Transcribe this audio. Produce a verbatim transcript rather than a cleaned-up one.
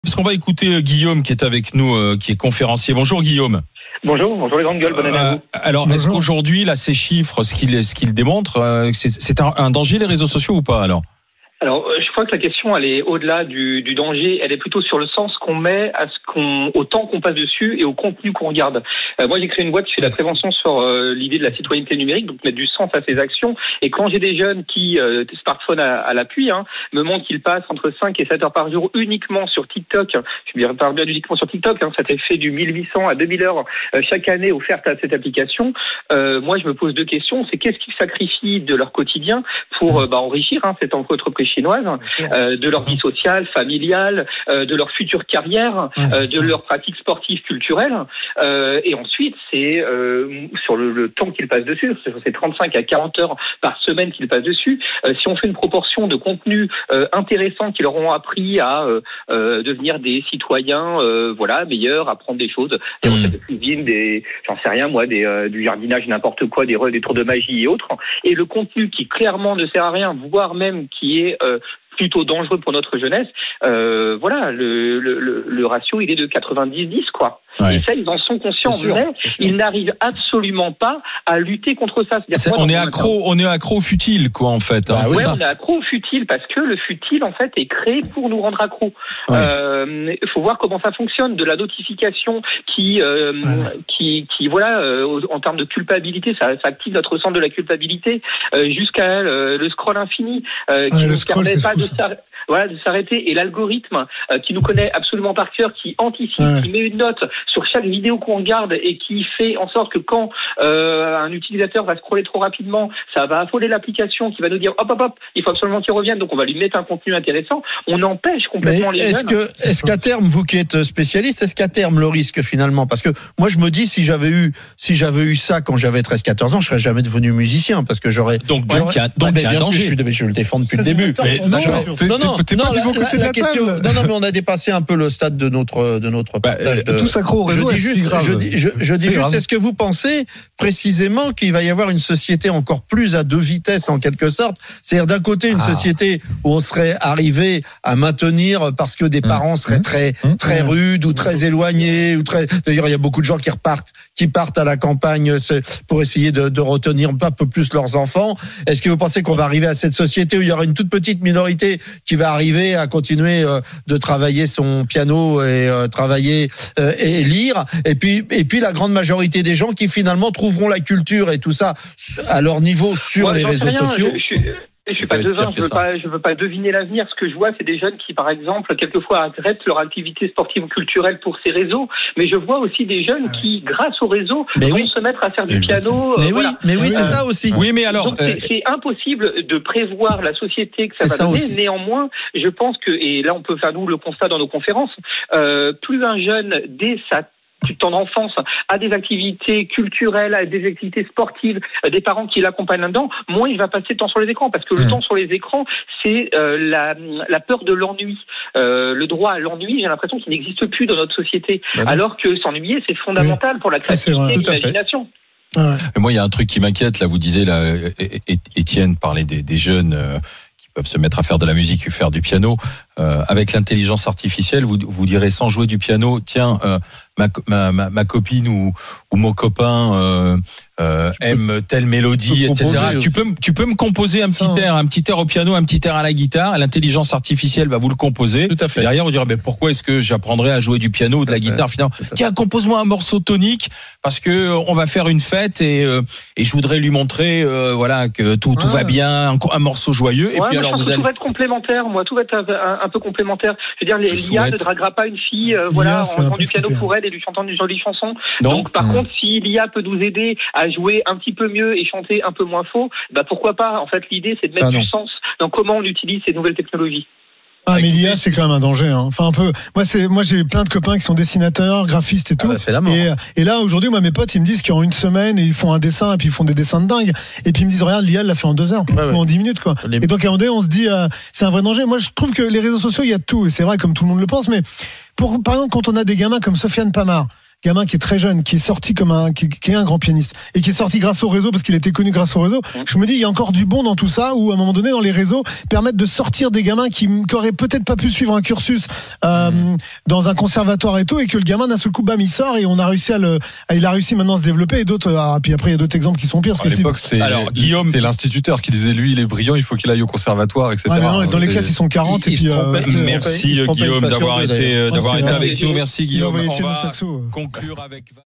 Parce qu'on va écouter Guillaume qui est avec nous, euh, qui est conférencier. Bonjour Guillaume. Bonjour, bonjour les grandes gueules, bonne année à vous. Euh, alors, bonjour. Est-ce qu'aujourd'hui, là, ces chiffres, ce qu'ils ce qu'ils démontrent, euh, c'est, c'est un, un danger les réseaux sociaux ou pas alors ? Alors, je crois que la question, elle est au-delà du, du danger. Elle est plutôt sur le sens qu'on met à ce qu'on, au temps qu'on passe dessus et au contenu qu'on regarde. Euh, moi, j'ai créé une boîte qui fait la prévention sur euh, l'idée de la citoyenneté numérique, donc mettre du sens à ses actions. Et quand j'ai des jeunes qui, euh, smartphone à, à l'appui, hein, me montrent qu'ils passent entre cinq et sept heures par jour uniquement sur TikTok. Je parle bien uniquement sur TikTok. Hein, ça fait du mille huit cents à deux mille heures euh, chaque année offertes à cette application. Euh, moi, je me pose deux questions. C'est qu'est-ce qu'ils sacrifient de leur quotidien pour euh, bah, enrichir hein, cette entreprise chinoise, euh, de leur vie sociale, familiale, euh, de leur future carrière, euh, de leurs pratiques sportives, culturelles. Euh, et ensuite, c'est euh, sur le, le temps qu'ils passent dessus, c'est trente-cinq à quarante heures par semaine qu'ils passent dessus. Euh, si on fait une proportion de contenus euh, intéressants qui leur ont appris à euh, euh, devenir des citoyens, euh, voilà, meilleurs, apprendre des choses, des recettes de cuisine, des, j'en sais rien moi, des, euh, du jardinage, n'importe quoi, des, des tours de magie et autres. Et le contenu qui clairement ne sert à rien, voire même qui est euh, plutôt dangereux pour notre jeunesse, euh, voilà, le, le, le, le ratio, il est de quatre-vingt-dix dix, quoi. Ouais. Et ça, ils en sont conscients, sûr, mais ils n'arrivent absolument pas à lutter contre ça. C'est, moi, on est accro, on est accro futile, quoi, en fait. Hein, ouais, on est accro futile parce que le futile, en fait, est créé pour nous rendre accro. Il ouais. euh, faut voir comment ça fonctionne, de la notification qui, euh, ouais. qui, qui, voilà, euh, en termes de culpabilité, ça, ça active notre centre de la culpabilité, euh, jusqu'à euh, le scroll infini, euh, qui ouais, ne scroll, permet pas fou, de s'arrêter. Voilà, de s'arrêter. Et l'algorithme euh, qui nous connaît absolument par cœur, qui anticipe, ouais. qui met une note sur chaque vidéo qu'on regarde et qui fait en sorte que quand euh, un utilisateur va scroller trop rapidement, ça va affoler l'application, qui va nous dire hop hop hop, il faut absolument qu'il revienne, donc on va lui mettre un contenu intéressant. On empêche complètement Mais les est-ce jeunes. Que, est-ce qu'à terme, vous qui êtes spécialiste, est-ce qu'à terme le risque finalement, parce que moi je me dis si j'avais eu si j'avais eu ça quand j'avais treize quatorze ans, je serais jamais devenu musicien parce que j'aurais donc donc il y a donc il y a un danger. Je, suis, je le défends depuis le début. Mais non, non, non, t'es pas du bon côté de la question, non, non, mais on a dépassé un peu le stade de notre de notre bah, de... Tout s'accro au réseau. Je dis juste, grave. je dis, je, je dis juste, grave. Est-ce que vous pensez précisément qu'il va y avoir une société encore plus à deux vitesses en quelque sorte, c'est-à-dire d'un côté une ah. société où on serait arrivé à maintenir parce que des parents seraient très très rudes ou très éloignés ou très. D'ailleurs, il y a beaucoup de gens qui repartent, qui partent à la campagne pour essayer de, de retenir un peu plus leurs enfants. Est-ce que vous pensez qu'on va arriver à cette société où il y aura une toute petite minorité qui va arriver à continuer euh, de travailler son piano et euh, travailler euh, et lire, et puis et puis la grande majorité des gens qui finalement trouveront la culture et tout ça à leur niveau sur ouais, les réseaux rien, sociaux. Je, je suis... Je suis pas devin, je veux pas, je veux pas deviner l'avenir. Ce que je vois, c'est des jeunes qui, par exemple, quelquefois arrêtent leur activité sportive ou culturelle pour ces réseaux. Mais je vois aussi des jeunes ouais. qui, grâce au réseau, mais vont oui. se mettre à faire du piano. Mais euh, oui, voilà. mais oui, c'est euh, ça aussi. Oui, mais alors, donc c'est, euh... c'est impossible de prévoir la société que ça c'est va ça donner. Aussi. Néanmoins, je pense que, et là, on peut faire nous le constat dans nos conférences, euh, plus un jeune dès sa du temps d'enfance, à des activités culturelles, à des activités sportives, des parents qui l'accompagnent là-dedans, moins il va passer de temps sur les écrans. Parce que le mmh. temps sur les écrans, c'est euh, la, la peur de l'ennui. Euh, le droit à l'ennui, j'ai l'impression qu'il n'existe plus dans notre société. Bah alors que s'ennuyer, c'est fondamental oui. pour la créativité et l'imagination. Ouais. Moi, il y a un truc qui m'inquiète. Là, vous disiez, là, Étienne parlait des, des jeunes euh, qui peuvent se mettre à faire de la musique ou faire du piano. Euh, avec l'intelligence artificielle, vous, vous direz sans jouer du piano, tiens, euh, ma, ma, ma, ma copine ou, ou mon copain euh, euh, aime telle mélodie, et cetera. Tu peux, tu peux me composer un petit ça, air, un petit air au piano, un petit air à la guitare. L'intelligence artificielle va vous le composer. Tout à fait. Derrière, on dirait, mais pourquoi est-ce que j'apprendrais à jouer du piano ou de la guitare finalement? Tiens, compose-moi un morceau tonique parce que on va faire une fête et euh, et je voudrais lui montrer, euh, voilà, que tout tout ah. va bien, un, un morceau joyeux. Et ouais, puis alors je pense vous que allez... tout va être complémentaire. Moi, tout va être un, un, un peu complémentaire. Je veux dire, l'I A ne draguera pas une fille, euh, voilà, en jouant du piano super. Pour elle et lui chantant une jolie chanson. Non. Donc, par mmh. contre, si l'I A peut nous aider à jouer un petit peu mieux et chanter un peu moins faux, bah pourquoi pas. En fait, l'idée, c'est de mettre ça, du sens dans comment on utilise ces nouvelles technologies. Ah, mais l'I A, c'est quand même un danger, hein. Enfin, un peu. Moi, c'est, moi, j'ai plein de copains qui sont dessinateurs, graphistes et tout. Ah bah, c'est la mort. Et, et là, aujourd'hui, moi, mes potes, ils me disent qu'en une semaine, ils font un dessin, et puis ils font des dessins de dingue. Et puis ils me disent, regarde, l'I A, elle l'a fait en deux heures. Ouais, ouais. Ou en dix minutes, quoi. Les... Et donc, à un moment donné, on se dit, euh, c'est un vrai danger. Moi, je trouve que les réseaux sociaux, il y a de tout. Et c'est vrai, comme tout le monde le pense, mais pour, par exemple, quand on a des gamins comme Sofiane Pamar, gamin qui est très jeune, qui est sorti comme un, qui, qui est un grand pianiste et qui est sorti grâce au réseau parce qu'il était connu grâce au réseau. Je me dis, il y a encore du bon dans tout ça où à un moment donné, dans les réseaux, permettent de sortir des gamins qui, qui auraient peut-être pas pu suivre un cursus euh, mmh. dans un conservatoire et tout, et que le gamin d'un seul coup, bam, il sort et on a réussi à le, il a réussi maintenant à se développer. Et d'autres, ah, puis après il y a d'autres exemples qui sont pires. À l'époque, c'était alors Guillaume, c'était l'instituteur qui disait lui, il est brillant, il faut qu'il aille au conservatoire, et cetera. Ah, non, dans les classes, ils sont quarante. Il, et puis, euh, euh, merci Guillaume d'avoir été, d'avoir été avec nous. Merci Guillaume. On va conclure avec